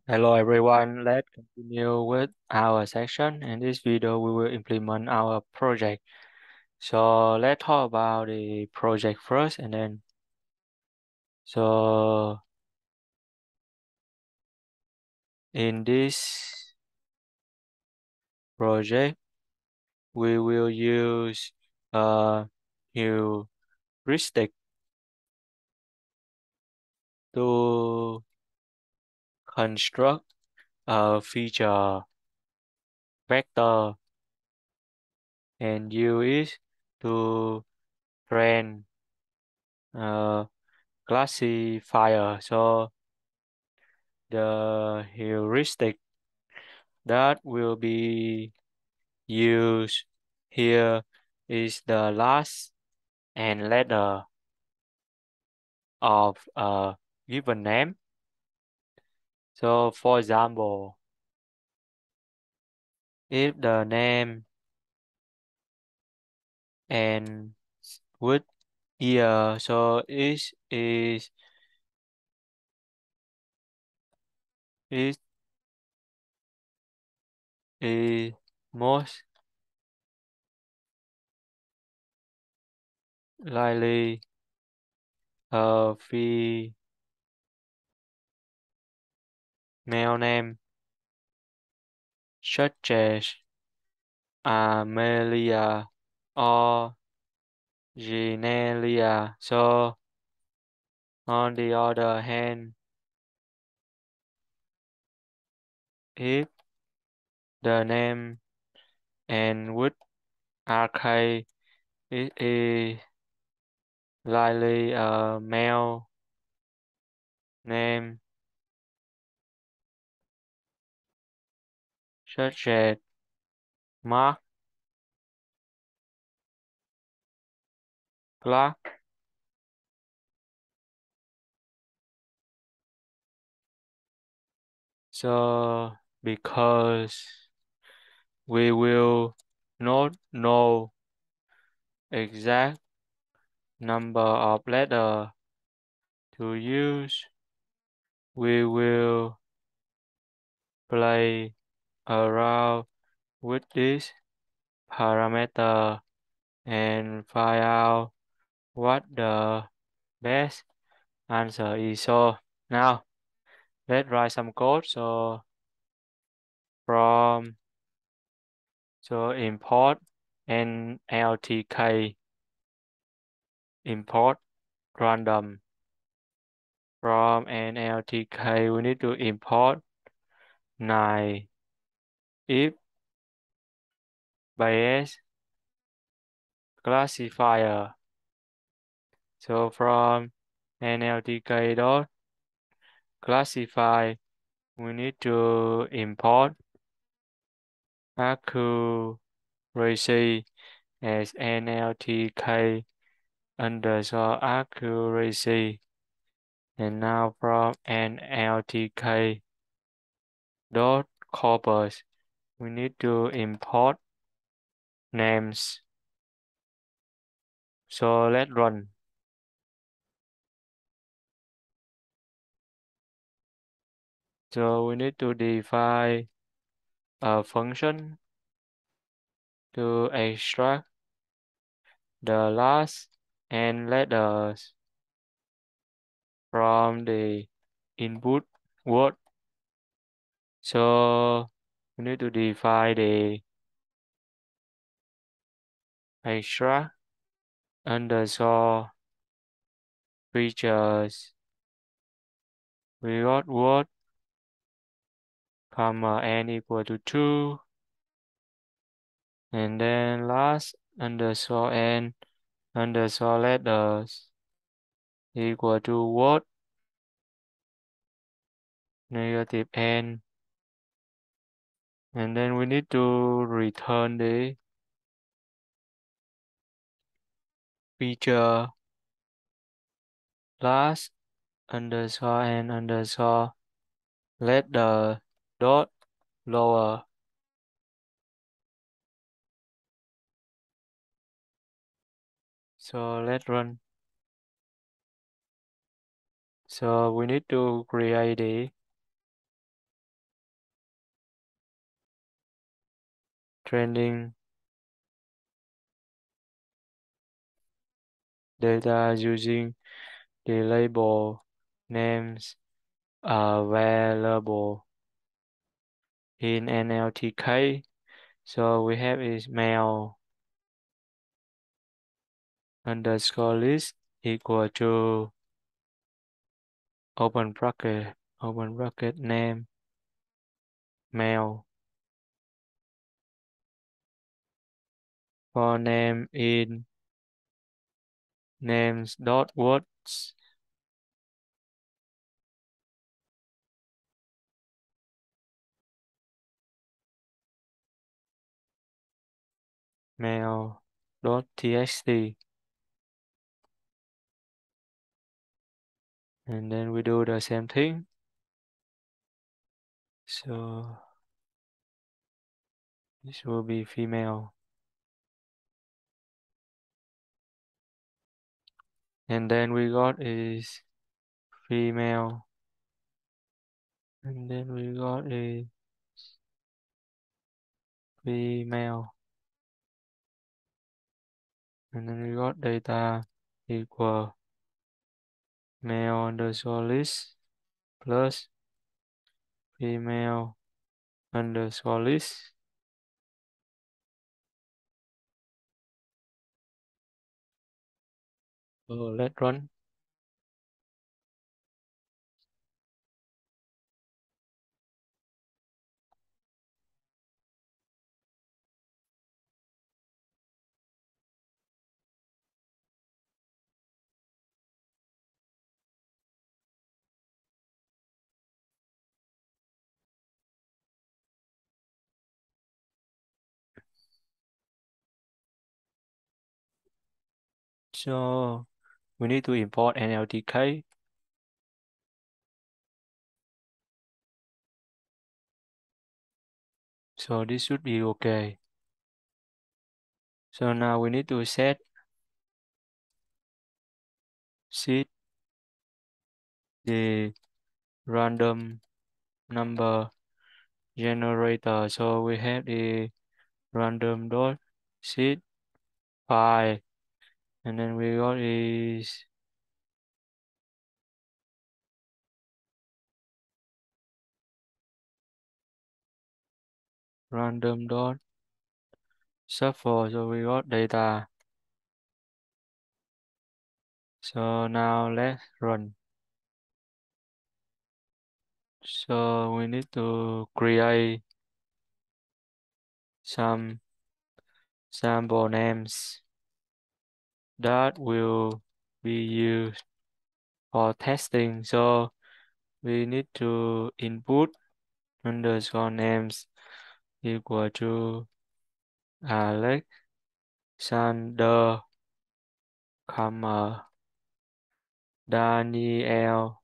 Hello everyone, let's continue with our section. In this video, we will implement our project. So let's talk about the project first and then so in this project, we will use a heuristic to construct a feature vector and use it to train a classifier. So the heuristic that will be used here is the last and letter of a given name. So for example, if the name ends with year, so it is most likely a female name such as Amelia or Genelia. So on the other hand, if the name and with arcade it is likely a male name such as Mark, Clark. So because we will not know exact number of letters to use, we will play around with this parameter and find out what the best answer is. So now let's write some code. From so import NLTK, import random. From NLTK we need to import 9 if bias classifier. So from NLTK dot classify we need to import accuracy as NLTK underscore accuracy. And now from NLTK dot corpus we need to import names. So let's run. So we need to define a function to extract the last and letters from the input word. So we need to define the extract underscore features. We got word comma n equal to 2 and then last underscore n underscore letters equal to word negative n, and then we need to return the feature last underscore n underscore letter dot lower. So let's run. So we need to create the training data using the label names available in NLTK. So we have is mail underscore list equal to open bracket name mail for name in names dot words mail dot txt, and then we do the same thing. So this will be female, and then we got is female, and then we got a female, and then we got data equal male underscore list plus female underscore list. So let's run. So we need to import NLTK. So this should be okay. So now we need to set the random number generator. So we have the random dot seed file, and then we got is random dot shuffle. So we got data. So now let's run. So we need to create some sample names that will be used for testing. So we need to input underscore names equal to Alexander, comma Daniel,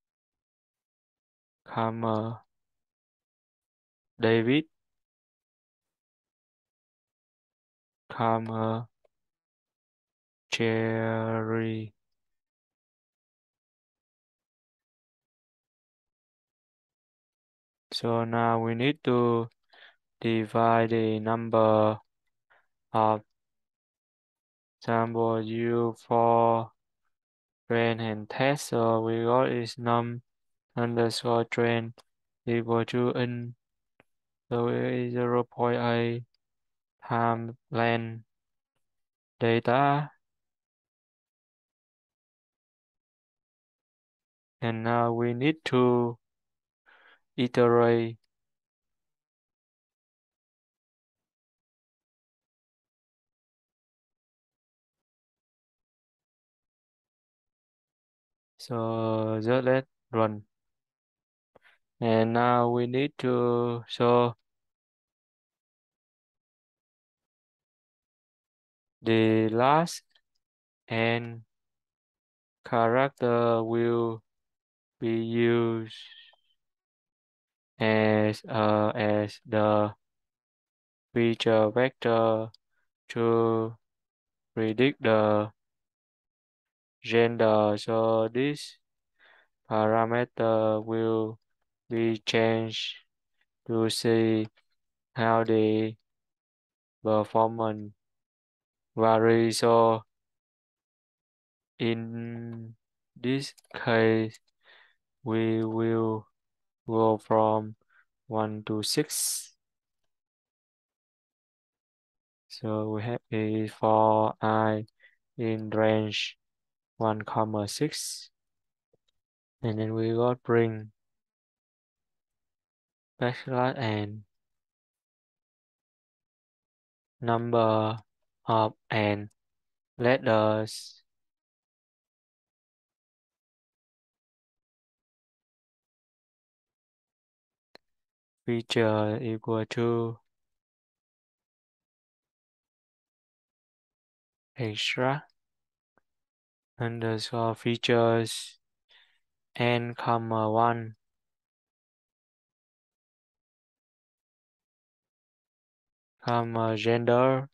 comma David, comma Jerry. So now we need to divide the number of sample used for train and test. So we got is num underscore train equal to in. So it is 0.8 times length data. And now we need to iterate so just let run. And now we need to show the last and character will be used as the feature vector to predict the gender. So this parameter will be changed to see how the performance vary. So in this case, we will go from 1 to 6. So we have a for I in range 1 comma 6, and then we got bring backslash and number of and letters feature equal to extra underscore features n comma 1 comma gender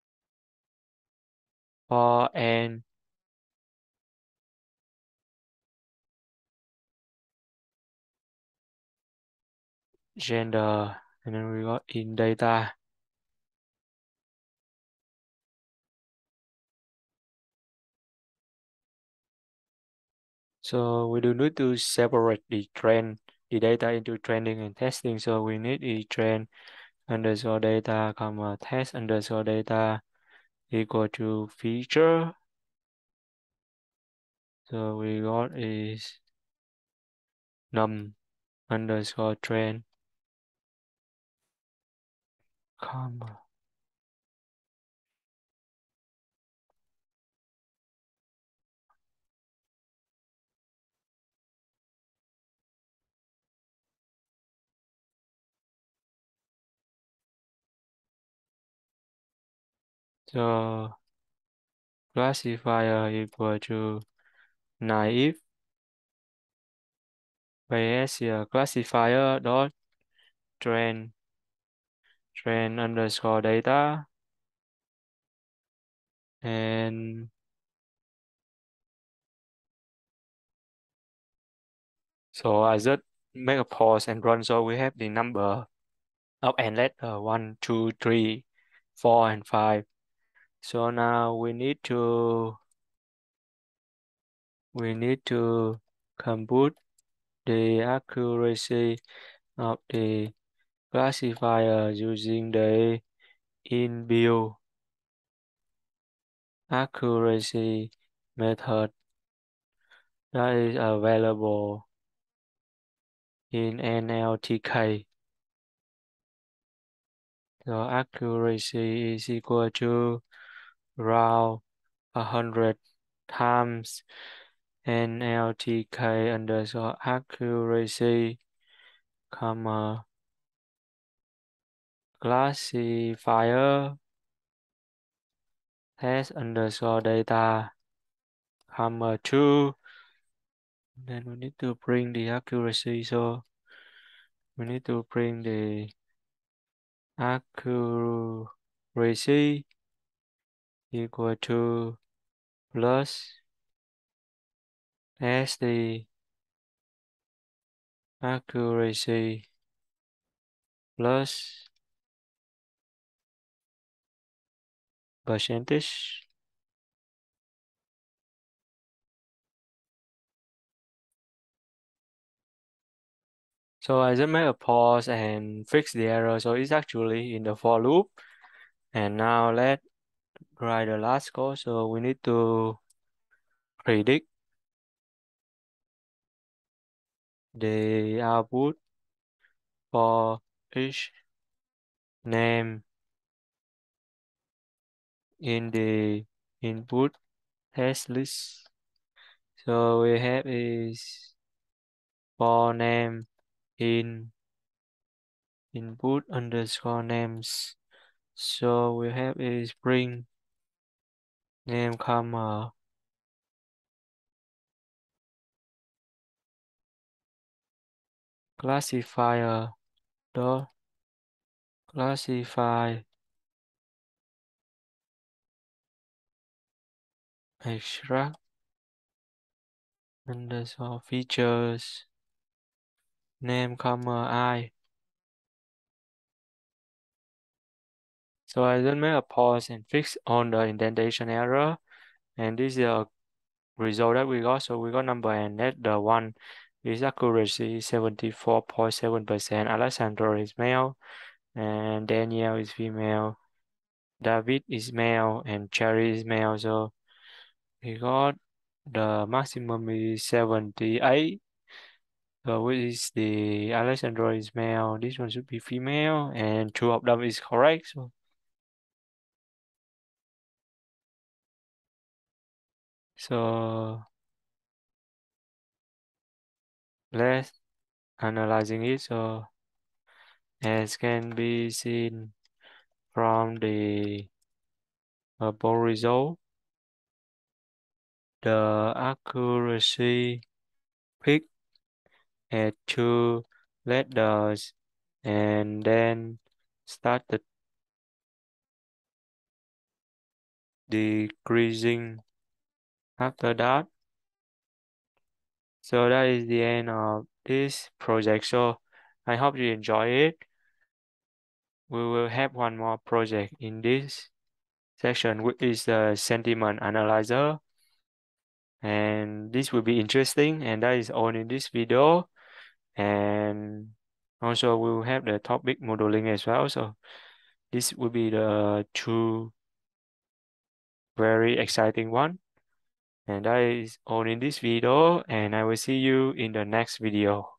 for n gender, and then we got in data. So we do need to separate the data into trending and testing. So we need a trend underscore data comma test underscore data equal to feature. So we got is num underscore trend comma. So classifier equal to naive Bayesian classifier dot trend underscore data, and so I just make a pause and run. So we have the number of n letter 1, 2, 3, 4, and 5. So now we need to compute the accuracy of the classifier using the inbuilt accuracy method that is available in NLTK. So accuracy is equal to around 100 times NLTK underscore accuracy, comma, classifier test underscore data, comma 2. Then we need to bring the accuracy. So we need to bring the accuracy equal to plus SD accuracy plus percentage. So I just make a pause and fix the error. So it's actually in the for loop. And now let's write the last code. So we need to predict the output for each name in the input test list. So we have is for name in input underscore names. So we have is bring name comma classifier dot classify extract underscore features name comma I. So I then make a pause and fix on the indentation error. And this is the result that we got. So we got number and that the one is accuracy 74.7%. Alessandro is male and Danielle is female. David is male and Cherry is male. So we got the maximum is 78. So which is the Alessandro is male. This one should be female and two of them is correct. So let's analyzing it. So as can be seen from the above result, the accuracy peak at two letters and then started decreasing after that. So that is the end of this project. So I hope you enjoy it. We will have one more project in this section, which is the sentiment analyzer. And this will be interesting, and that is all in this video. And also we will have the topic modeling as well. So this will be the two very exciting one. And that is all in this video, and I will see you in the next video.